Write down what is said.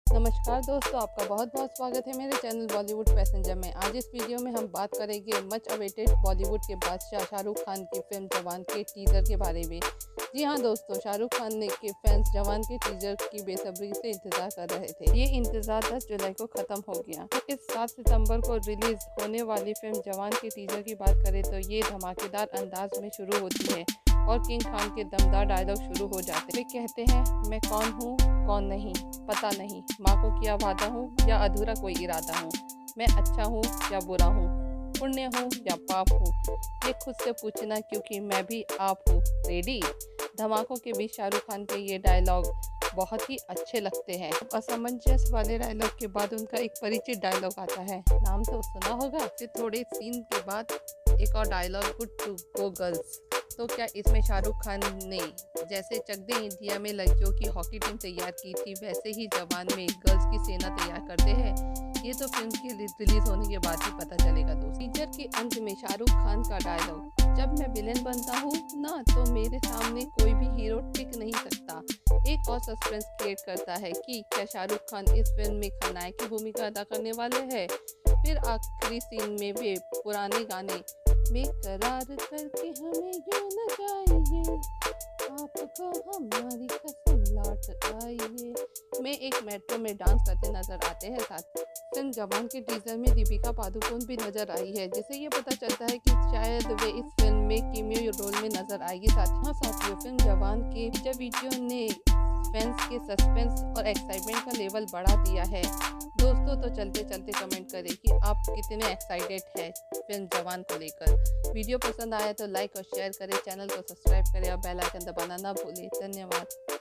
नमस्कार दोस्तों, आपका बहुत बहुत स्वागत है मेरे चैनल बॉलीवुड पैसेंजर में। आज इस वीडियो में हम बात करेंगे मच अवेटेड बॉलीवुड के बादशाह शाहरुख खान की फिल्म जवान के टीज़र के बारे में। जी हाँ दोस्तों, शाहरुख खान ने के फैंस जवान के टीज़र की बेसब्री से इंतज़ार कर रहे थे। ये इंतज़ार 10 जुलाई को ख़त्म हो गया। तो इस 7 सितंबर को रिलीज़ होने वाली फिल्म जवान के टीज़र की बात करें तो ये धमाकेदार अंदाज में शुरू होती है और किंग खान के दमदार डायलॉग शुरू हो जाते हैं। वे कहते हैं, मैं कौन हूँ कौन नहीं पता नहीं, माँ को किया वादा हूँ या अधूरा कोई इरादा हूँ, मैं अच्छा हूँ या बुरा हूँ, पुण्य हूँ या पाप हूँ, ये खुद से पूछना क्योंकि मैं भी आप हूँ। रेडी? धमाकों के बीच शाहरुख खान के ये डायलॉग बहुत ही अच्छे लगते हैं। असमंजस वाले डायलॉग के बाद उनका एक परिचित डायलॉग आता है, नाम तो सुना होगा। फिर थोड़े सीन के बाद एक और dialogue, good to go girls. तो क्या इसमें शाहरुख खान ने जैसे चक दे इंडिया में लड़कियों की हॉकी टीम तैयार की थी, वैसे ही जवान में गर्ल्स की सेना तैयार करते हैं? ये तो फिल्म की रिलीज होने के बाद ही पता चलेगा दोस्तों। टीजर के अंत में शाहरुख खान का डायलॉग, जब मैं विलेन बनता हूँ ना तो मेरे सामने कोई भी हीरो टिक नहीं सकता, एक और सस्पेंस क्रिएट करता है कि क्या शाहरुख खान इस फिल्म में खलनायक की भूमिका अदा करने वाले हैं। फिर आखिरी सीन में भी पुराने गाने बेकरार करके हमें यूं न जाइए, आपको हमारी कसम लौट आइए में एक मेट्रो में डांस करते नजर आते हैं। साथ फिल्म जवान के टीजर में दीपिका पादुकोण भी नजर आई है, जिससे ये पता चलता है कि शायद वे इस फिल्म में कीमियो रोल में नजर आएगी। साथियों फिल्म जवान के टीजर वीडियो ने फैंस के सस्पेंस और एक्साइटमेंट का लेवल बढ़ा दिया है। दोस्तों तो चलते चलते कमेंट करें कि आप कितने एक्साइटेड हैं फिल्म जवान को लेकर। वीडियो पसंद आया तो लाइक और शेयर करें, चैनल को सब्सक्राइब करें और बेल आइकन दबाना ना भूलें। धन्यवाद।